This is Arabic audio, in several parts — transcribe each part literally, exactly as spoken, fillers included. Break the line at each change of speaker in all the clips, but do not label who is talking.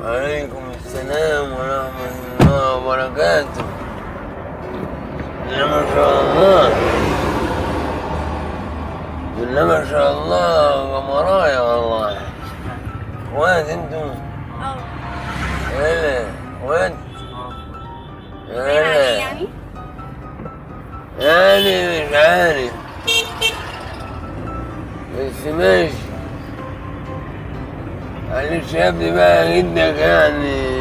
وعليكم السلام ورحمة الله وبركاته. يا ما شاء الله، بالله ما شاء الله قمرايا والله. واد انتم؟
اه.
هلا واد؟
هلا يعني؟
يعني مش عارف بس ماشي. معلش يا ابني بقى جدك يعني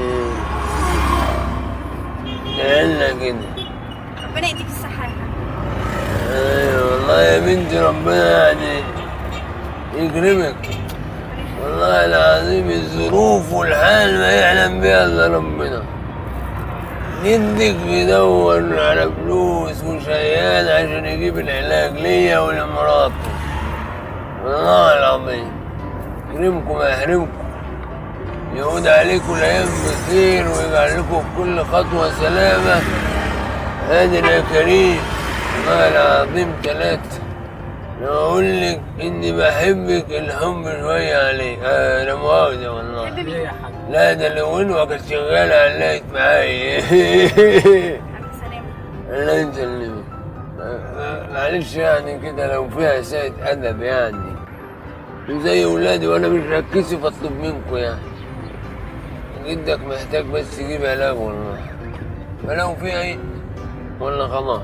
جعلنا كده.
ربنا يديك الصحة يا حبيبي.
ايوه والله يا بنتي ربنا يعني يكرمك. والله العظيم الظروف والحال ما يعلم بها الا ربنا. جدك بيدور على فلوس وشيال عشان يجيب العلاج ليا ولمراتي. والله العظيم يكرمكم ويحرمكم، يعود عليكم الايام بخير ويجعل لكم في كل خطوه سلامه. قادر يا كريم والله العظيم ثلاثه. لو اقول لك اني بحبك الحب شويه عليك. آه لا مؤاخذه والله.
بحب مين يا حاج؟
لا ده لو انه كانت شغاله علقت معايا.
سلام.
الله يسلمك. معلش يعني كده لو فيها ساعة أدب يعني زي ولادي وأنا مش هتكسف أطلب منكم يعني. جدك محتاج بس يجيب علاج والله. فلو في أي ولا خلاص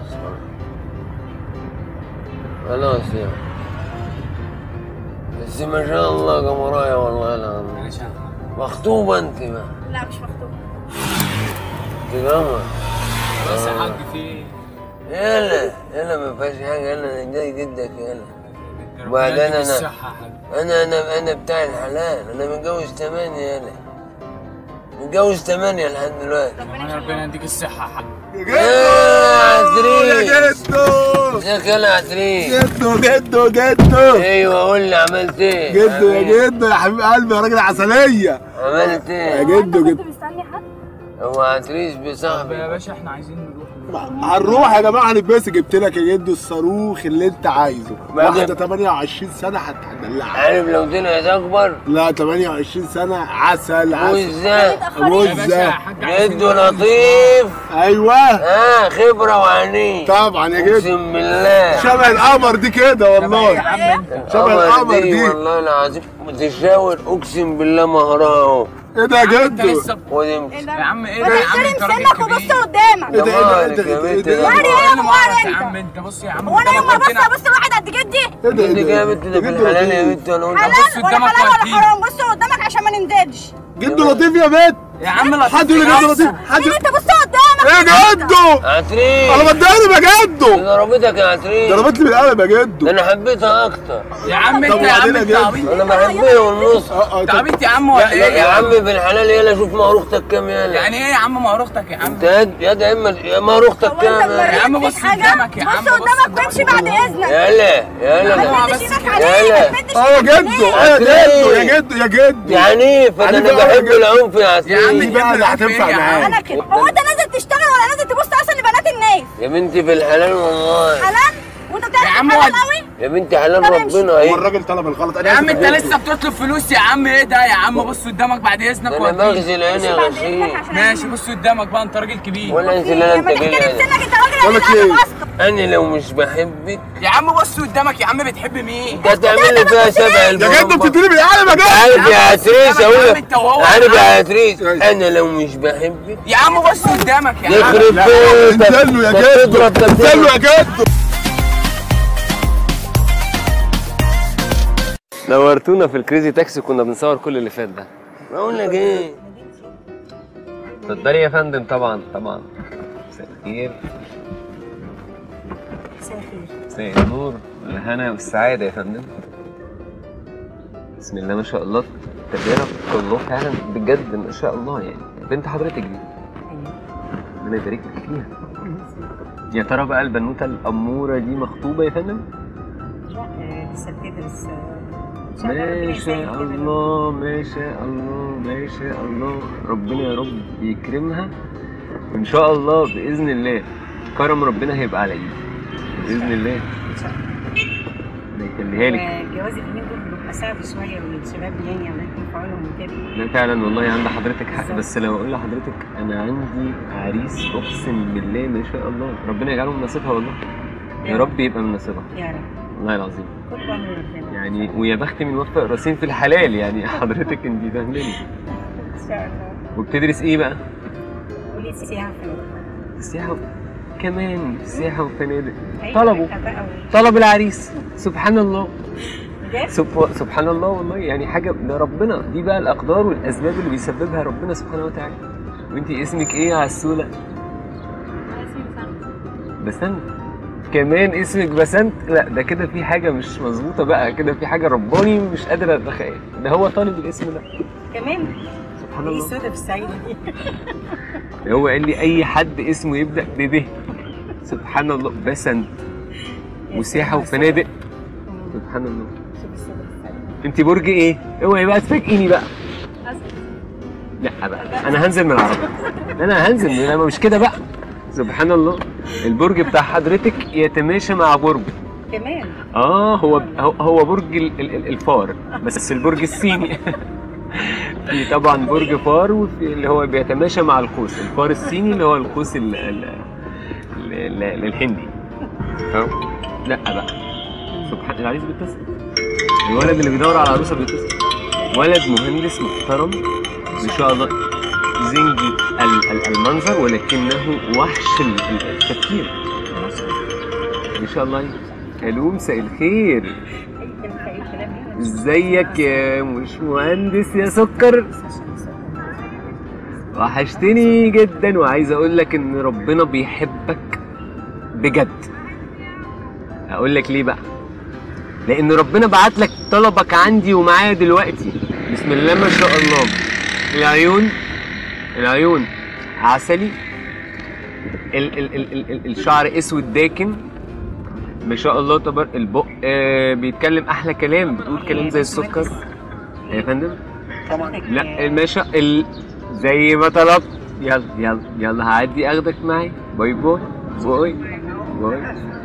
خلاص يعني. بس ما شاء الله قمرايا والله العظيم. مخطوبة أنت بقى؟
لا مش مخطوبة.
أنت قمر.
بس يا حاج في ايه؟
يلا يلا ما فيهاش حاجة. يلا أنا جاي جدك يلا. وبعدين أنا أنا أنا أنا بتاع الحلال. أنا متجوز ثمانية يلا. متجوز ثمانية لحد دلوقتي.
ربنا ربنا يديك الصحة يا حاج.
يا عتريس
يا جدو
ازيك يا عتريس؟
جدو جدو جدو
ايوه قول لي عملت ايه؟
جدو يا جدو يا حبيب قلبي يا راجل عسلية.
عملت
يا
ايه؟
جدو
كنت
جدو
مستني حد؟
هو عتريس
طب يا
بصاحبي.
باشا احنا عايزين نروح.
هنروح يا جماعة هنتبسط. جبت لك يا جدو الصاروخ اللي انت عايزه.
ما
واحدة
جبت-
ثمانية وعشرين سنة هتدلعك.
عارف لو طلعت اكبر؟
لا ثمانية وعشرين سنة عسل عسل.
وازاي؟
أبوز
يا باشا
ده.
يا حاج عايزين
جده
نروح.
لطيف.
ايوه
اه خبرة وعنين.
طبعا يا جدو.
اقسم بالله
شبه القمر دي كده والله.
يا عم انت.
شبه القمر دي.
والله العظيم بتشاور اقسم بالله مهرها اهو.
ايه ده يا
انت
جدو؟
لسه
ودي
يا عم ايه
ما
ده يا عم انت
تحترم
راجل
سنك وبص
كبير.
قدامك.
ايه ده ايه
مالك
ده
يا
ايه
بنت؟
ده؟
واري
ايه
ايه
اللي
واري
معرفك يا
انت؟
عم انت بص يا عم
هو انا يوم ما
قدامك
ابص ابص لواحد قد جدي؟
ايه ده
جدك يا بنت ده في الحلال يا بنت ولا وانت؟
حلال ولا
قدامك
حلال ولا
وهتيجي.
حرام؟ بص قدامك عشان ما ننزلش.
جدو لطيف يا بنت.
يا عم لطيف.
حد يقول لي جدو لطيف. حد
مين انت؟ بص قدامك.
ايه يا جدو؟
عتريس
انا بتضرب يا جدو.
ضربتك يا عتريس.
ضربت لي بالقلم يا جدو.
ده انا حبيتها اكتر.
يا عم انت
طب
يا عم
وبعدين يا
انت
جدو؟
عبيط.
انا بحبها والنص.
اه اه
انت
طب
عبيط يا عم ولا
يا,
ايه؟
يا عم بالحلال يلا شوف مهر اختك كام يلا.
يعني ايه يا عم مهر اختك يا عم؟
انت يد يد يا اما يا مهر اختك
هو
كام
انت
يلا.
يا عم
مريت
بص
فيك حاجة؟
قدامك يا عم،
بص
بص
قدامك وامشي بعد اذنك.
يلا يلا
ما
بس
تمدش ايدك
كده.
عليه.
يلا.
ما تمدش
اه يا
ايدك
جدو
عليه.
اه يا جدو يا جدو يا جدو.
يا عنيف انا
عنيف
انا
أوي يا
بحب
جدو.
العنف يا
يا عم
عتريس.
دي بقى اللي هتنفع
يا عم.
معاك.
انا كده. هو انت نازل تشتغل ولا نازل تبص اصلا لبنات الناس؟
يا بنتي في الحلال والله.
حلال؟ وانت بتعرف
يا عم
حلال
ود-
قوي؟
يا بنتي حلال
طب امشي.
ربنا
هو
اهي.
الراجل طلب الغلط. انا
يا عم
آسف
انت
يا جدو.
لسه بتطلب فلوس يا عم ايه ده يا عم بص قدامك بعد اذنك
ده انا
وهتيجي.
بغزي العين يا
بعد اذنك
غشيم.
عشان
ماشي بص قدامك بقى انت راجل كبير.
ولا انزل
يا
انا
ما
انت
تحترم
كده.
سنك انت راجل
بقول لك
قليل
ايه؟
ادب اصلا.
انا لو مش بحبك
يا عم بص قدامك يا عم بتحب مين؟
انت هتعمل لي فيها سبع
يا جدو
البرمبة.
بتديني بالقلم يا جدو.
عارف يا عتريس
يا عم
اقول لك
انت وهو يا
عارف يا
عم.
عتريس انا لو مش بحبك
يا عم بص قدامك يا عم.
يخرب
لا،
بيتك.
انزل له يا
ده
جدو.
بتضرب، ده
انزل له
بتضرب.
يا جدو.
نورتونا في الكريزي تاكسي. كنا بنصور كل اللي فات ده.
بقول لك ايه؟
اتفضلي يا فندم. طبعا طبعا. مساء الخير.
مساء الخير.
مساء النور والهنا والسعادة يا فندم. بسم الله ما شاء الله. تغييرك كله فعلا بجد ما شاء الله. يعني بنت حضرتك دي ربنا يبارك لك فيها. يا ترى بقى البنوتة الأمورة دي مخطوبة يا فندم؟
لا لسه بتدرس.
ما شاء الله ما شاء الله ما شاء الله. ربنا يا رب يكرمها وإن شاء الله بإذن الله كرم ربنا هيبقى على إيدي بإذن الله.
ان شاء الله.
ربنا يخليها لك.
جوازي اليومين دول بيبقى صعب شويه والشباب يعني الله يكون في عونهم وكده.
لا فعلا والله عند حضرتك حق، بس لو اقول لحضرتك انا عندي عريس اقسم بالله ما شاء الله ربنا يجعله من نصيبها والله. يا رب يبقى من نصيبها
يا رب
والله العظيم.
كل عمر ربنا
يعني ويا بخت من وفق راسين في الحلال يعني حضرتك انت فاهماني.
ان شاء الله.
وبتدرس ايه بقى؟
كليه سياحه وفنادق.
سياحه كمان سياحه وفنادق.
أيوة،
طلبوا
بقى و-
طلب العريس سبحان الله.
بجد؟
سب... سبحان الله والله يعني حاجه ده ربنا، دي بقى الاقدار والاسباب اللي بيسببها ربنا سبحانه وتعالى. وانت اسمك ايه يا عسوله؟ بسنت. كمان اسمك بسنت؟ لا ده كده في حاجه مش مظبوطه بقى، كده في حاجه رباني مش قادر اتخيل. ده هو طالب الاسم ده
كمان
سبحان
ايه
الله.
السودا في السعيده دي؟
هو قال لي اي حد اسمه يبدا بب سبحان الله. بسنت وسياحه وفنادق سبحان الله.
شوف السودا في السعيده.
انت برج ايه؟ اوعي بقى تفاجئيني بقى. لا بقى انا هنزل من العربيه، انا هنزل من انا مش كده بقى. سبحان الله. البرج بتاع حضرتك يتماشى مع برج
كمان
اه هو هو برج ال- ال- الفار، بس البرج الصيني. في طبعا برج فار وفي اللي هو بيتماشى مع القوس، الفار الصيني اللي هو القوس ال- ال- ال- ال- الهندي. فاهم؟ لا بقى سبحان العريس بيتصل، الولد اللي بيدور على عروسه بيتصل، ولد مهندس محترم ان شاء الله، زنجي ال- ال- المنظر ولكنه وحش ال- ال- التفكير ان شاء الله. الو مساء الخير، ازيك يا مش مهندس يا سكر؟ وحشتني جدا، وعايز اقول لك ان ربنا بيحبك بجد. هقول لك ليه بقى؟ لان ربنا بعت لك طلبك عندي ومعايا دلوقتي. بسم الله ما شاء الله. العيون العيون عسلي، ال ال ال ال ال الشعر اسود داكن ما شاء الله. تبر البق آه بيتكلم احلى كلام، بتقول كلام زي السكر يا فندم. لا الماشا ال... زي ما طلبت. يلا يلا يلا هعدي اخدك معايا. باي باي باي باي.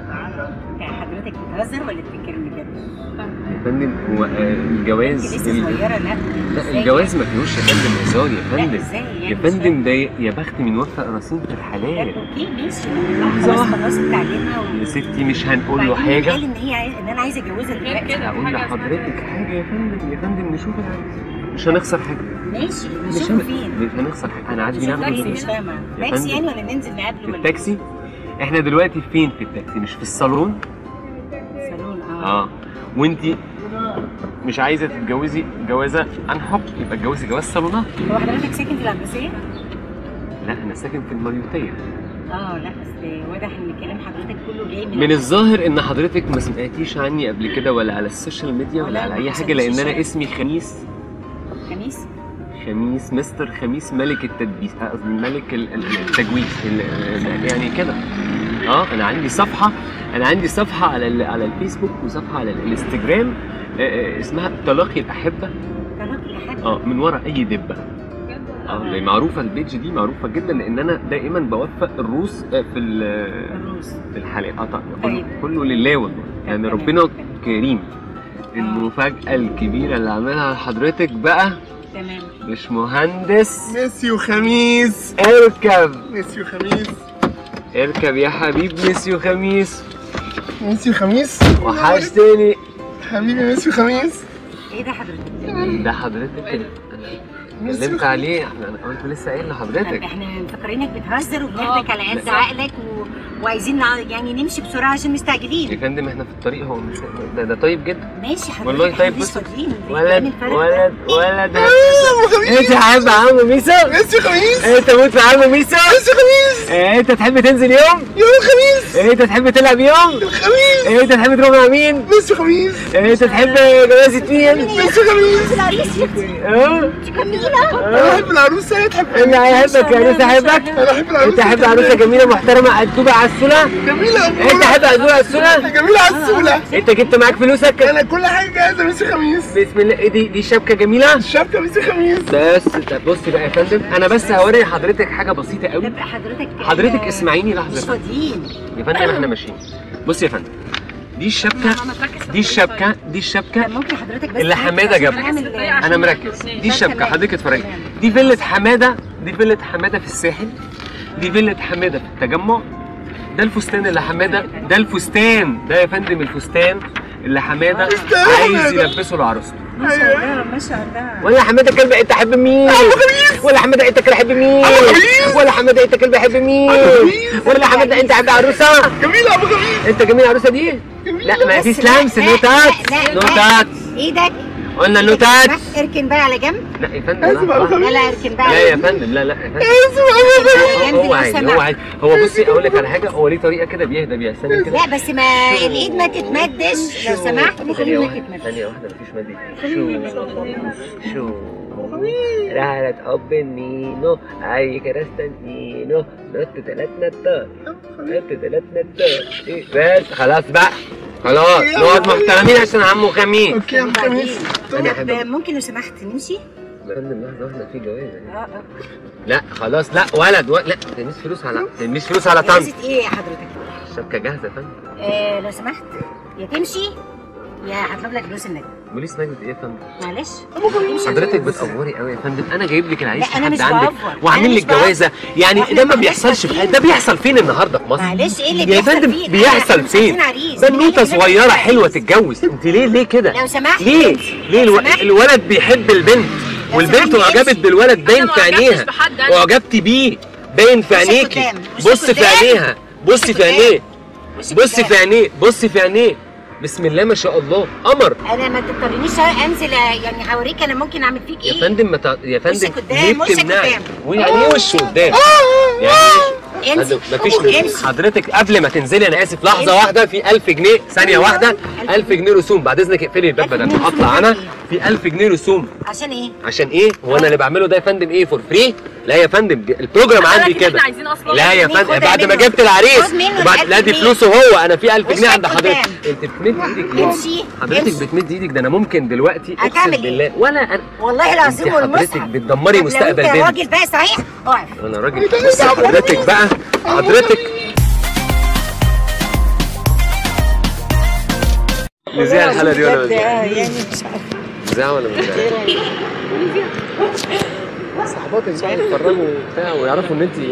حضرتك بتهزر ولا بتتكلم بجد؟
يا فندم هو آه، الجواز
لسه
ال-
صغيره لا
لا الجواز ما فيهوش يا فندم هزار يا فندم.
ازاي يعني؟
يا فندم ده يا بخت من وفق راسين في الحلال.
اوكي ماشي خلاص خلصت تعليمها و...
يا ستي مش هنقول له
وبعدين
حاجه.
قال ان هي عايز... ان انا عايزه اتجوزها دلوقتي.
هقول لحضرتك حاجه يا فندم، يا فندم نشوف العريس مش هنخسر حاجه.
ماشي
مش
نشوفه
هن...
فين؟
مش هنخسر حاجه. انا عادي
نشوف
نعمل
تاكسي مش فاهمه
يا
تاكسي
فندم.
يعني ولا ننزل نقابله
في
ولا
التاكسي. احنا دلوقتي فين في التاكسي؟ مش في الصالون.
صالون اه
اه وانتي مش عايزه تتجوزي جوازه عن حب، يبقى اتجوزي جواز صالونات.
هو حضرتك ساكن في العباسيه؟
لا انا ساكن في المريوطيه.
اه لا بس واضح ان كلام حضرتك كله جاي من
من الظاهر ان حضرتك ما سمعتيش عني قبل كده ولا على السوشيال ميديا ولا
لا،
على
ما
اي حاجه،
حصلش
لان
شيء.
انا اسمي خميس.
خميس.
خميس مستر خميس ملك التدبيس، قصدي ملك ال- ال- التجويد ال- يعني كده. اه انا عندي صفحه انا عندي صفحه على ال- على الفيسبوك وصفحه على الانستجرام آه، آه، اسمها تلاقي الاحبه.
طلاق الاحد.
اه من ورا اي دبه. اه اللي معروفه البيج دي معروفه جدا لان انا دائما بوفق الروس آه، في ال-
الروس.
في الحلقه. اه طبعا
طيب.
كله, كله لله والله يعني
تمام.
ربنا كريم. المفاجاه الكبيره اللي عملها لحضرتك بقى
تمام.
مش مهندس.
ميسي وخميس،
اركب
ميسي وخميس،
اركب يا حبيب ميسيو خميس.
ميسي وخميس،
وحشتني
حبيبي ميسي وخميس.
ايه ده حضرتك؟
ده حضرتك انا
ميسي
اتكلمت
وخميس.
عليه. احنا انا كنت لسه قايل
طب
لحضرتك.
احنا مفكرينك بتهزر وبناخدك على قد
لا.
عقلك و... وعايزين نع- يعني نمشي بسرعه عشان
يا
مستعجلين.
فندم احنا في الطريق، هو مش ده, ده طيب جدا
ماشي حضرتك
والله.
احنا
طيب
مش
بص
فاضيين.
ولد ولد ولد
خميس،
انت حابب يا عم ميسو؟
ميسي وخميس،
انت موت في عم ميسو؟
ميسي وخميس،
انت تحب تنزل يوم؟
يوم الخميس،
انت تحب تلعب يوم؟
الخميس،
انت تحب تروح مع مين؟
ميسي وخميس،
انت تحب جوازة مين؟
ميسي وخميس.
العريس
اه
انا احب العروسه، هي تحب
اللي هيحبك يا عروسه احبك.
انا احب العروسه.
انت تحب عروسه جميله محترمه قدوبه عسوله.
جميله
انت
أمورة.
تحب قدوبه عسوله.
جميله عسوله.
انت جبت معاك فلوسك.
انا كل حاجه جاهزه ميسي وخميس.
بسم الله. ايه دي دي شبكه جميله.
الشبكه ميسي وخميس.
بس طب بصي بقى يا فندم، انا بس هوري حضرتك حاجه بسيطه قوي.
طب حضرتك
حضرتك
آه،
اسمعيني
مش
لحظه
فاضيين.
يا فندم، احنا ماشيين. بصي يا فندم، دي الشبكه دي الشبكه دي الشبكه
ممكن حضرتك بس
اللي حماده جابها. انا مركز. دي الشبكه حضرتك اتفرجي. دي فيلة حماده دي فيلة حماده في الساحل. دي فيلة حماده في التجمع. ده الفستان اللي حماده ده الفستان ده يا فندم الفستان اللي حماده عايز يلبسه لعروسته.
ما شاء الله ما شاء الله.
ولا حماده كلب انت حب مين؟ ولا حماده انت كلب حب مين؟ ولا حماده انت كلب حب مين؟ ولا حماده انت حب عروسه؟
جميل يا ابو جميل.
انت جميل عروسه دي؟ لا ما فيش لمس. نوتات نوتات
ايدك
قلنا النوتات.
اركن بقى على جنب.
لا يا فندم
لا لا اركن بقى.
لا يا فندم لا لا يا فندم.
هو
هو عادي هو عادي. هو بصي اقول لك على حاجه. هو ليه طريقه كده بيهدى بيها. ثانيه كده.
لا بس ما الايد ما تتمدش لو سمحت.
ثانيه واحده ثانيه واحده مفيش مد. شو شو رحلة حب النينو أي كرستانتينو نط تلات نطات نط تلات نطات. بس خلاص بقى خلاص نقعد محترمين عشان عمو خميس.
اوكي يا عم خميس.
طب ممكن لو سمحت نمشي؟
يا فندم لحظة واحدة في جواز.
اه اه
لا خلاص لا ولد ولد لا تلميش فلوس على تلميش فلوس على طنط.
جاهزة ايه يا حضرتك؟
الشبكة جاهزة يا فندم.
آه لو سمحت يا تمشي يا هطلب لك فلوس النجم.
بوليس نجدة ايه يا فندم؟
معلش
حضرتك بتأفوري قوي يا فندم. انا جايب لك العريس
لا، أنا مش
لحد عندك
بأفور.
وعامل
أنا
لك
مش بأفور.
جوازة يعني.
وإحنا
ده ما
كنا
بيحصلش في
فين؟
ده بيحصل فين النهارده في مصر؟
معلش ايه اللي
يا
بيحصل
فندم
فيه؟
بيحصل
إحنا
فين؟
عايزين عريس.
بنوته
إحنا
صغيره
عايزين
حلوه
عريس.
تتجوز. انت ليه ليه كده؟
لو سمحت
ليه؟
انت.
ليه
لو
الو...
سمحت.
الولد بيحب البنت والبنت
سمحت
اعجبت
امشي.
بالولد باين
أنا
في
ما عجبتش
عينيها.
بحد أنا.
اعجبتي بيه باين في
وشك
عينيكي.
قدام. وشك
بصي في
قدام.
عينيها بصي في
قدام.
عينيه
وشك
بصي
قدام.
في عينيه بصي في عينيه. بسم الله ما شاء الله قمر.
انا ما تضطرنيش انزل يعني هوريك انا ممكن اعمل فيك ايه.
يا فندم ما تع... يا فندم
وشك قدام،
ليه
وشك
بتمنعي؟
قدام.
ويعني ايه وش قدام؟ يعني
امشي
مفيش
امشي.
حضرتك قبل ما تنزلي انا اسف لحظه واحده في ألف جنيه ثانيه واحده. ألف جنيه رسوم بعد اذنك اقفلي الباب بدل ما اطلع انا. في ألف جنيه رسوم.
عشان ايه؟
عشان ايه؟ هو انا اللي بعمله ده يا فندم ايه فور فري؟ لا يا فندم دي- البروجرام عندي
كده
كده.
احنا عايزين اصلا.
لا يا
خد
فندم بعد ما
منه.
جبت العريس
خد منه
وبعد
الألف
لا دي
جنيه.
فلوسه هو. انا في ألف جنيه
وشك
عند حضرتك.
قدام.
انت بتمد ايدك ليه؟
امشي.
حضرتك
امشي.
بتمد ايدك ده انا ممكن دلوقتي اقسم
هتعمل ايه؟
بالله ولا انا
والله العظيم
انت
والمصحف.
حضرتك بتدمري
طب
مستقبل
لو انت
بنت.
راجل بقى صحيح اقف.
انا راجل. بص حضرتك بقى حضرتك نذيع الحلقه دي ولا مش
يعني مش عارفه
نذيع ولا مش نذيع؟ صاحباتك بقى يتفرجوا وبتاع ويعرفوا ان انت